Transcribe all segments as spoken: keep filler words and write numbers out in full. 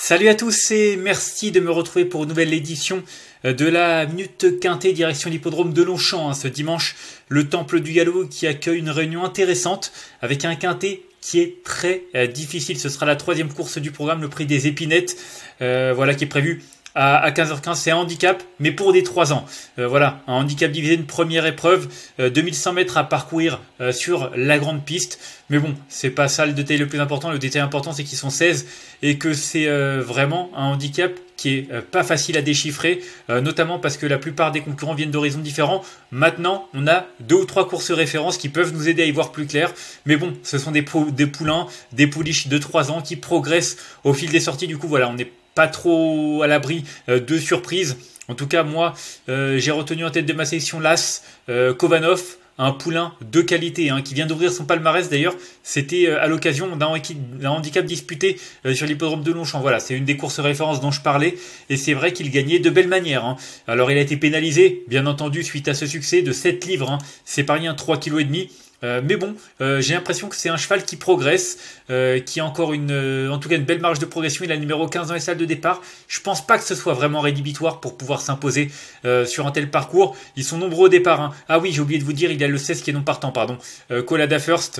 Salut à tous et merci de me retrouver pour une nouvelle édition de la Minute Quintée direction l'hippodrome de Longchamp. Ce dimanche, le Temple du Galop qui accueille une réunion intéressante avec un quintet qui est très euh, difficile. Ce sera la troisième course du programme, le prix des épinettes, euh, voilà, qui est prévu à quinze heures quinze. C'est un handicap, mais pour des trois ans. Euh, voilà, un handicap divisé, une première épreuve, euh, deux mille cent mètres à parcourir euh, sur la grande piste. Mais bon, c'est pas ça le détail le plus important. Le détail important, c'est qu'ils sont seize et que c'est euh, vraiment un handicap qui est euh, pas facile à déchiffrer, euh, notamment parce que la plupart des concurrents viennent d'horizons différents. Maintenant, on a deux ou trois courses références qui peuvent nous aider à y voir plus clair. Mais bon, ce sont des, pou des poulains, des pouliches de trois ans qui progressent au fil des sorties. Du coup, voilà, on est pas trop à l'abri euh, de surprises. En tout cas, moi, euh, j'ai retenu en tête de ma sélection l'As euh, Kovanov, un poulain de qualité hein, qui vient d'ouvrir son palmarès. D'ailleurs, c'était euh, à l'occasion d'un handicap disputé euh, sur l'hippodrome de Longchamp. Voilà, c'est une des courses références dont je parlais. Et c'est vrai qu'il gagnait de belle manière. Hein. Alors, il a été pénalisé, bien entendu, suite à ce succès de sept livres. Hein. C'est pas rien, trois virgule cinq kilos. Euh, mais bon, euh, j'ai l'impression que c'est un cheval qui progresse, euh, qui a encore une, euh, en tout cas une belle marge de progression. Il a le numéro quinze dans les salles de départ. Je pense pas que ce soit vraiment rédhibitoire pour pouvoir s'imposer euh, sur un tel parcours. Ils sont nombreux au départ. Hein. Ah oui, j'ai oublié de vous dire, il y a le seize qui est non partant, pardon. Euh, Colada First,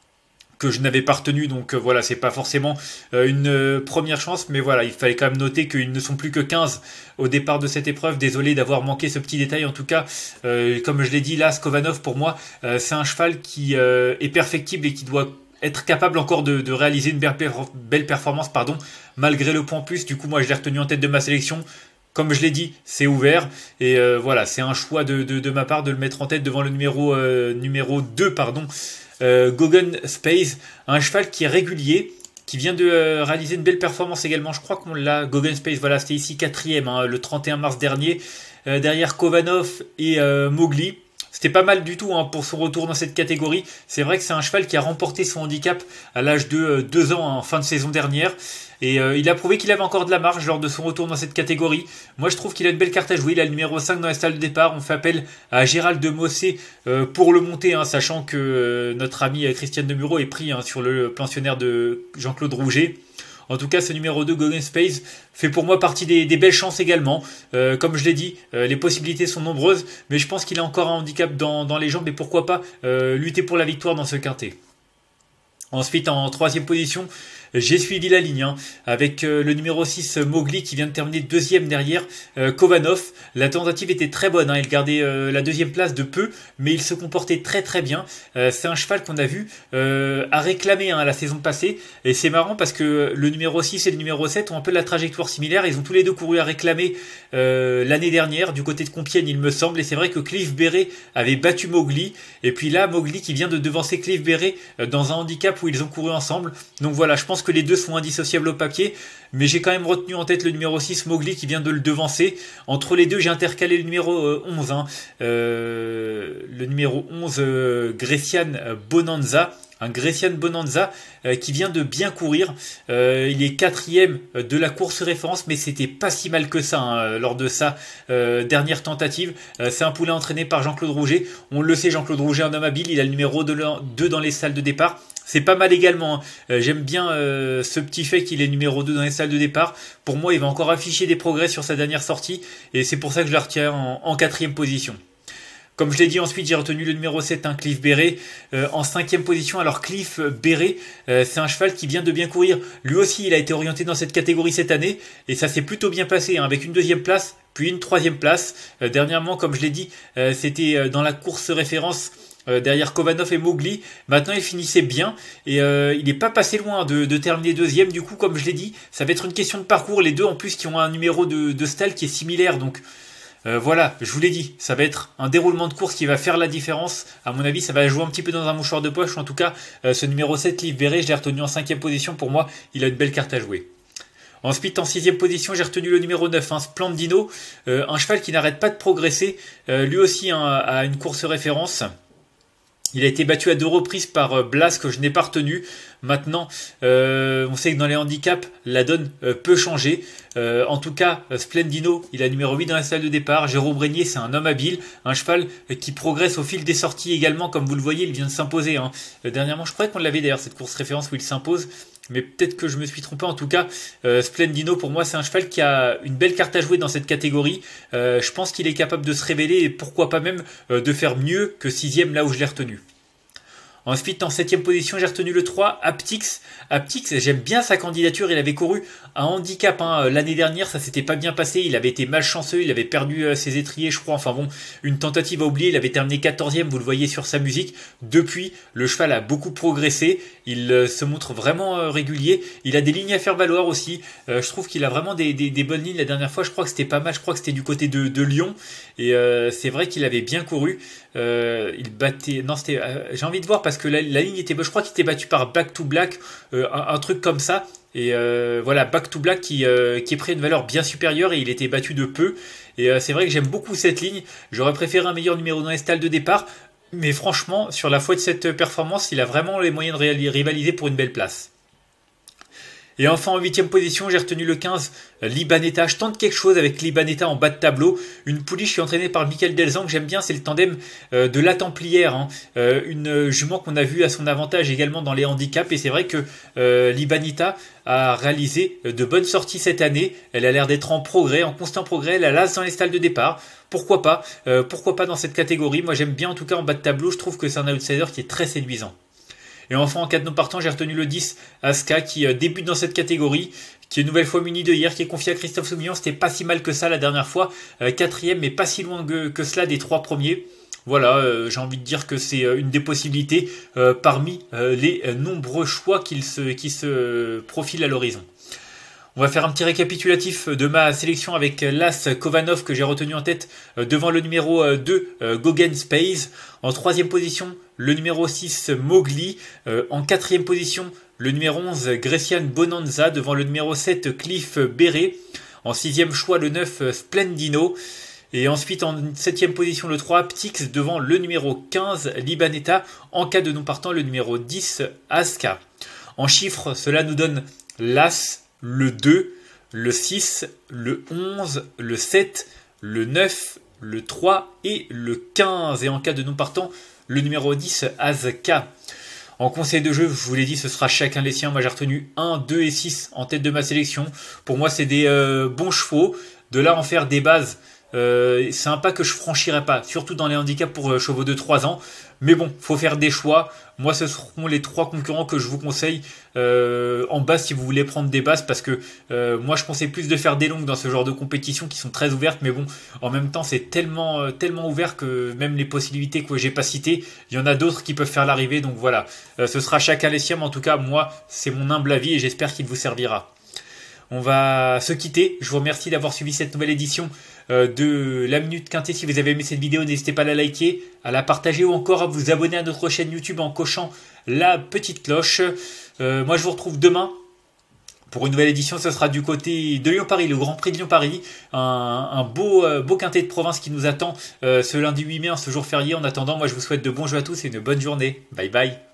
que je n'avais pas retenu, donc euh, voilà, c'est pas forcément euh, une euh, première chance, mais voilà, il fallait quand même noter qu'ils ne sont plus que quinze au départ de cette épreuve. Désolé d'avoir manqué ce petit détail. En tout cas, euh, comme je l'ai dit, là, Skovanov, pour moi, euh, c'est un cheval qui euh, est perfectible et qui doit être capable encore de, de réaliser une belle, belle performance, pardon, malgré le point en plus. Du coup, moi, je l'ai retenu en tête de ma sélection. Comme je l'ai dit, c'est ouvert et euh, voilà, c'est un choix de, de, de ma part de le mettre en tête devant le numéro, euh, numéro deux, pardon, euh, Gogan Space, un cheval qui est régulier, qui vient de euh, réaliser une belle performance également. Je crois qu'on l'a, Gogan Space, voilà, c'était ici quatrième hein, le trente et un mars dernier, euh, derrière Kovanov et euh, Mowgli. C'était pas mal du tout hein, pour son retour dans cette catégorie. C'est vrai que c'est un cheval qui a remporté son handicap à l'âge de euh, deux ans hein, en fin de saison dernière. Et euh, il a prouvé qu'il avait encore de la marge lors de son retour dans cette catégorie. Moi, je trouve qu'il a une belle carte à jouer. Il a le numéro cinq dans les salles de départ. On fait appel à Gérald de Mossé euh, pour le monter, hein, sachant que euh, notre ami euh, Christiane Demuro est pris hein, sur le pensionnaire de Jean-Claude Rouget. En tout cas, ce numéro deux, Gogan Space, fait pour moi partie des, des belles chances également. Euh, comme je l'ai dit, euh, les possibilités sont nombreuses, mais je pense qu'il a encore un handicap dans, dans les jambes. Et pourquoi pas euh, lutter pour la victoire dans ce quintet. Ensuite, en troisième position, j'ai suivi la ligne hein, avec euh, le numéro six, Mowgli, qui vient de terminer deuxième derrière euh, Kovanov. La tentative était très bonne, hein, il gardait euh, la deuxième place de peu, mais il se comportait très très bien. Euh, c'est un cheval qu'on a vu euh, à réclamer hein, la saison passée, et c'est marrant parce que le numéro six et le numéro sept ont un peu la trajectoire similaire. Ils ont tous les deux couru à réclamer euh, l'année dernière du côté de Compiègne, il me semble, et c'est vrai que Cliff Beret avait battu Mowgli, et puis là, Mowgli qui vient de devancer Cliff Beret euh, dans un handicap où ils ont couru ensemble. Donc voilà, je pense que les deux sont indissociables au papier, mais j'ai quand même retenu en tête le numéro six, Mowgli, qui vient de le devancer. Entre les deux, j'ai intercalé le numéro euh, onze, hein. euh, le numéro onze, euh, Grecian Bonanza, un Grecian Bonanza euh, qui vient de bien courir. Euh, il est quatrième de la course référence, mais c'était pas si mal que ça hein, lors de sa euh, dernière tentative. Euh, c'est un poulet entraîné par Jean-Claude Rouget. On le sait, Jean-Claude Rouget, un homme habile, il a le numéro deux dans les salles de départ. C'est pas mal également. Hein. Euh, J'aime bien euh, ce petit fait qu'il est numéro deux dans les salles de départ. Pour moi, il va encore afficher des progrès sur sa dernière sortie, et c'est pour ça que je la retiens en, en quatrième position. Comme je l'ai dit, ensuite j'ai retenu le numéro sept, un Cliff Beret, euh, en cinquième position. Alors Cliff Beret, euh, c'est un cheval qui vient de bien courir. Lui aussi, il a été orienté dans cette catégorie cette année, et ça s'est plutôt bien passé, hein, avec une deuxième place, puis une troisième place. Euh, dernièrement, comme je l'ai dit, euh, c'était euh, dans la course référence euh, derrière Kovanov et Mowgli. Maintenant, il finissait bien, et euh, il n'est pas passé loin de, de terminer deuxième. Du coup, comme je l'ai dit, ça va être une question de parcours. Les deux, en plus, qui ont un numéro de, de stall qui est similaire, donc... Euh, voilà, je vous l'ai dit, ça va être un déroulement de course qui va faire la différence. À mon avis, ça va jouer un petit peu dans un mouchoir de poche. En tout cas, euh, ce numéro sept, Cliff Beret, je l'ai retenu en cinquième position. Pour moi, il a une belle carte à jouer. Ensuite, en sixième position, j'ai retenu le numéro neuf, hein, Splendino, euh, un cheval qui n'arrête pas de progresser. Euh, lui aussi hein, a une course référence. Il a été battu à deux reprises par euh, Blas, que je n'ai pas retenu. Maintenant, euh, on sait que dans les handicaps, la donne euh, peut changer. Euh, en tout cas, euh, Splendino, il a numéro huit dans la salle de départ. Jérôme Brégnier, c'est un homme habile, un cheval euh, qui progresse au fil des sorties également. Comme vous le voyez, il vient de s'imposer. Hein. Euh, dernièrement, je croyais qu'on l'avait d'ailleurs, cette course référence où il s'impose. mais peut-être que je me suis trompé. En tout cas, euh, Splendino, pour moi, c'est un cheval qui a une belle carte à jouer dans cette catégorie. Euh, je pense qu'il est capable de se révéler et pourquoi pas même euh, de faire mieux que sixième là où je l'ai retenu. Ensuite, en septième position, j'ai retenu le trois, Aptix. Aptix, j'aime bien sa candidature. Il avait couru un handicap hein, l'année dernière, ça s'était pas bien passé. Il avait été malchanceux, il avait perdu euh, ses étriers, je crois. Enfin bon, une tentative à oublier. Il avait terminé quatorzième, vous le voyez sur sa musique. Depuis, le cheval a beaucoup progressé. Il euh, se montre vraiment euh, régulier. Il a des lignes à faire valoir aussi. Euh, je trouve qu'il a vraiment des, des, des bonnes lignes. La dernière fois, je crois que c'était pas mal. Je crois que c'était du côté de, de Lyon. Et euh, c'est vrai qu'il avait bien couru. Euh, il battait. Non, c'était. Euh, j'ai envie de voir parce que la, la ligne était. Je crois qu'il était battu par Back to Black, euh, un, un truc comme ça. Et euh, voilà, Back to Black qui, euh, qui est pris une valeur bien supérieure et il était battu de peu. Et euh, c'est vrai que j'aime beaucoup cette ligne. J'aurais préféré un meilleur numéro dans les stalles de départ. Mais franchement, sur la foi de cette performance, il a vraiment les moyens de rivaliser pour une belle place. Et enfin en huitième position, j'ai retenu le quinze, Libanetta. Je tente quelque chose avec Libanetta en bas de tableau. Une pouliche qui est entraînée par Michael Delzang, j'aime bien, c'est le tandem euh, de la Templière. Hein. Euh, une jument qu'on a vue à son avantage également dans les handicaps. Et c'est vrai que euh, Libanetta a réalisé de bonnes sorties cette année. Elle a l'air d'être en progrès, en constant progrès. Elle a l'as dans les stalles de départ. Pourquoi pas euh, Pourquoi pas dans cette catégorie? Moi j'aime bien en tout cas en bas de tableau. Je trouve que c'est un outsider qui est très séduisant. Et enfin, en quatre non partant, j'ai retenu le dix, Aska, qui euh, débute dans cette catégorie, qui est une nouvelle fois muni de hier, qui est confié à Christophe Soumillon. C'était pas si mal que ça la dernière fois. Euh, quatrième, mais pas si loin que, que cela des trois premiers. Voilà, euh, j'ai envie de dire que c'est euh, une des possibilités euh, parmi euh, les euh, nombreux choix qui se, qui se profilent à l'horizon. On va faire un petit récapitulatif de ma sélection avec l'As Kovanov que j'ai retenu en tête devant le numéro deux, Gauguin Space. En troisième position, le numéro six, Mowgli. En quatrième position, le numéro onze, Grecian Bonanza devant le numéro sept, Cliff Beret. En sixième choix, le neuf, Splendino. Et ensuite, en septième position, le trois, Ptix devant le numéro quinze, Libanetta. En cas de non partant, le numéro dix, Aska. En chiffres, cela nous donne l'As, le deux, le six, le onze, le sept, le neuf, le trois et le quinze. Et en cas de non partant, le numéro dix, Aska. En conseil de jeu, je vous l'ai dit, ce sera chacun les siens. Moi, j'ai retenu un, deux et six en tête de ma sélection. Pour moi, c'est des euh, bons chevaux. De là, en faire des bases, euh, c'est un pas que je franchirai pas. Surtout dans les handicaps pour euh, chevaux de trois ans. Mais bon, faut faire des choix. Moi, ce seront les trois concurrents que je vous conseille euh, en base si vous voulez prendre des bases. Parce que euh, moi, je conseille plus de faire des longues dans ce genre de compétition qui sont très ouvertes. Mais bon, en même temps, c'est tellement, euh, tellement ouvert que même les possibilités que j'ai pas citées, il y en a d'autres qui peuvent faire l'arrivée. Donc voilà, euh, ce sera chacun les siens. Mais en tout cas, moi, c'est mon humble avis et j'espère qu'il vous servira. On va se quitter. Je vous remercie d'avoir suivi cette nouvelle édition de la Minute Quintée. Si vous avez aimé cette vidéo, n'hésitez pas à la liker, à la partager ou encore à vous abonner à notre chaîne YouTube en cochant la petite cloche. Euh, moi, je vous retrouve demain pour une nouvelle édition. Ce sera du côté de Lyon-Paris, le Grand Prix de Lyon-Paris. Un, un beau, euh, beau quintet de province qui nous attend euh, ce lundi huit mai, ce jour férié. En attendant, moi, je vous souhaite de bons jeux à tous et une bonne journée. Bye bye.